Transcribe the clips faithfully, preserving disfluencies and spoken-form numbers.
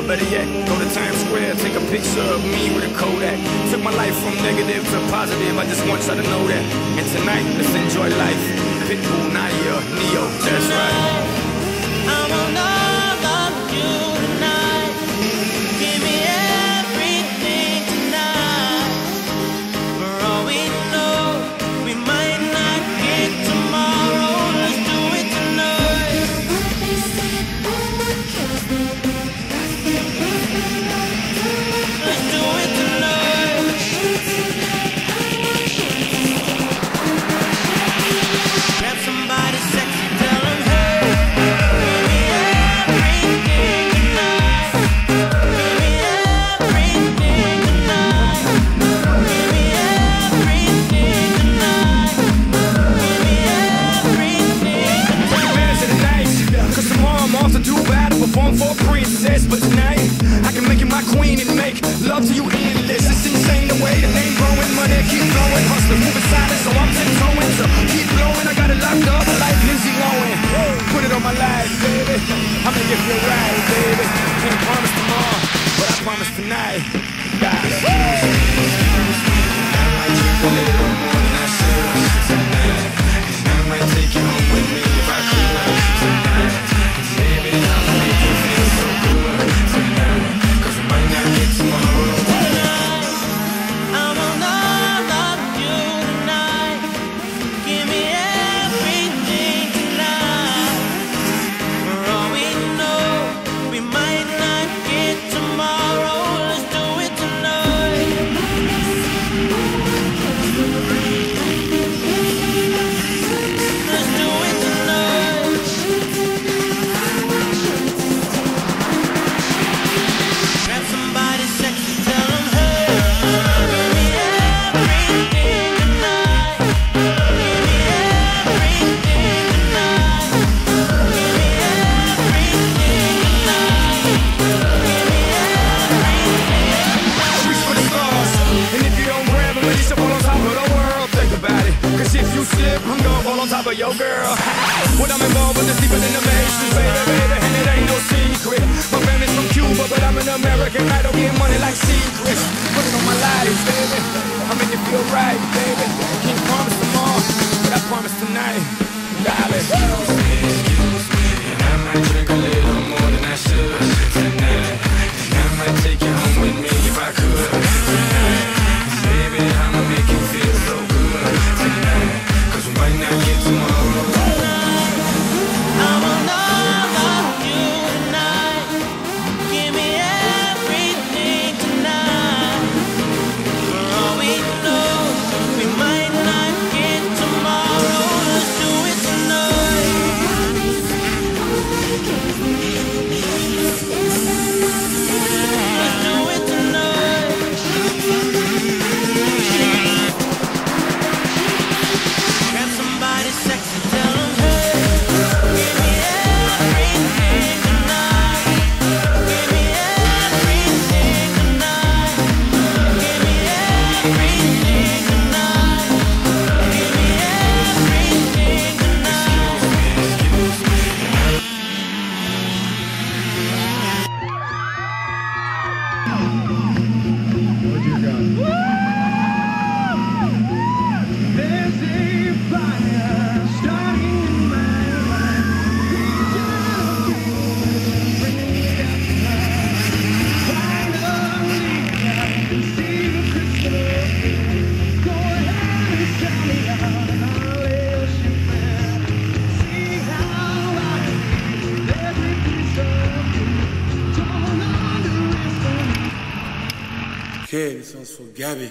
Or better yet, go to Times Square, take a picture of me with a Kodak. Took my life from negative to positive, I just want y'all to know that. And tonight, let's enjoy life. Pitbull, Nadia, Neo, that's right. I'm on all of you tonight. Give me everything tonight. For all we know, we might not get tomorrow. Let's do it tonight. Let's do it tonight. Grab somebody sexy, tell them hey. Give me everything tonight. Give me everything tonight. Give me everything tonight. Give me everything tonight. Man's of the night, cause tomorrow I'm off to Dubai to perform for a princess. But tonight, I can make you my queen and make love to you endless. It's insane the way the name growing, money keep flowing. Hustler moving silent, so I'm tiptoeing. So keep blowing, I got it locked up like Lindsay Lohan. Put it on my life, baby. I'ma give you a ride, baby. Can't promise tomorrow, but I promise tonight. God, excuse me, excuse me. I might drink a little more than I should tonight. And I might take you home with me if I could tonight. Baby, I'ma make you feel so good tonight. Cause we might not get tomorrow. I'm on all of you tonight. Give me everything tonight. For all we know, we might not get tomorrow. Let's do it tonight. Let's do it tonight. Grab somebody sexy, tell them hey. Give me everything tonight. Give me everything tonight. Give me everything tonight. Give me everything. Reach for the stars, and if you don't grab them, at least you fall on top of the world. Think about it, cause if you slip, I'm gonna fall on top of your girl. What I'm involved with is deeper than the matrix, baby, baby, and it ain't no secret. My family's from Cuba, but I'm an American. I don't get money like secrets. Put it on my life, baby. I make it feel right, baby. Can't promise tomorrow, but I promise tonight, darling. Excuse me, excuse me, and I might drink a little more than I should tonight. And I might take you home with me if I could tonight. Baby, I'ma make you feel so good tonight. Cause we might not get tomorrow. I'm on all of you tonight. Give me everything tonight. For all we know, we might not get tomorrow. Let's do it tonight. Let's do it tonight. Grab somebody sexy, tell them hey. Give me everything tonight. Give me everything tonight. Give me everything tonight. Give me everything tonight. There's a fire starting in my life. Bring it up. Finally, I can see the crystal clear. Go ahead and tell me how I'll let you in. See how I feel. Every piece of you. Don't underestimate. Okay, this one's for Gabby.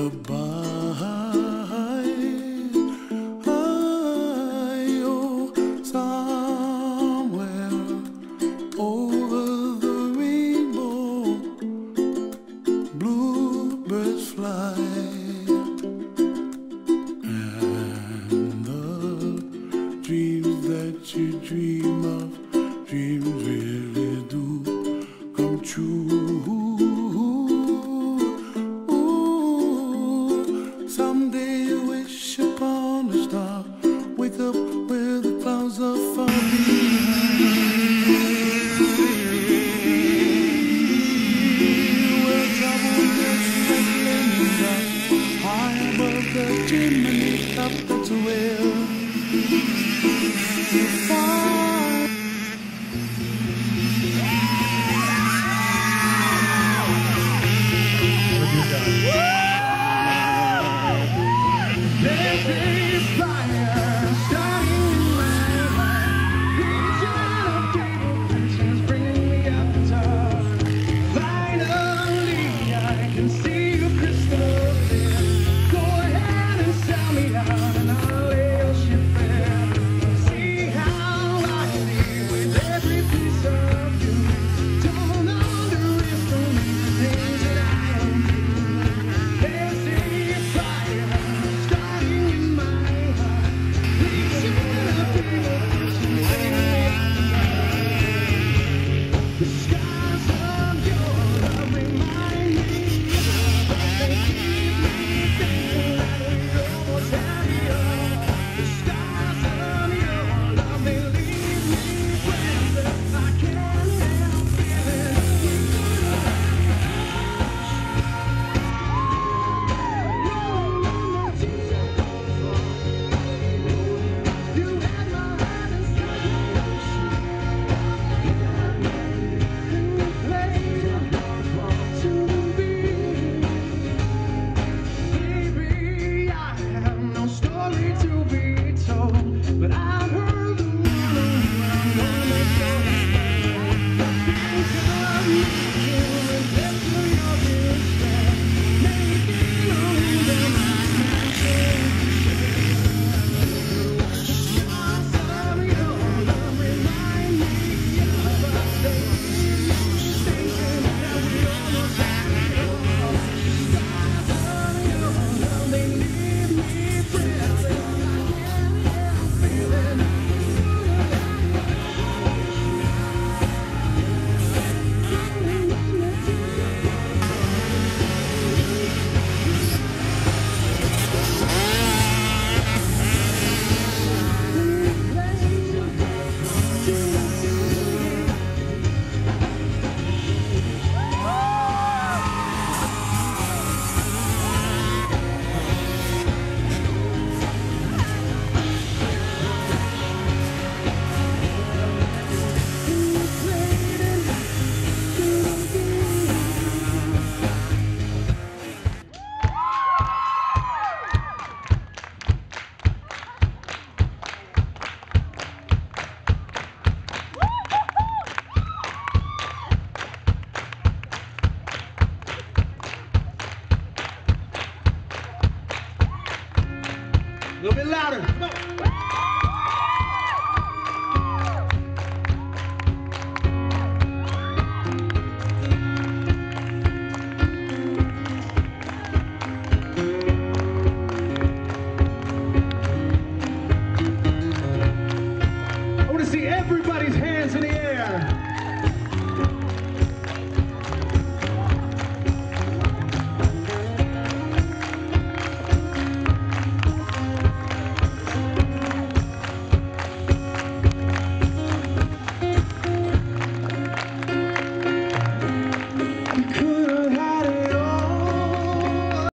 A little bit louder. Come on.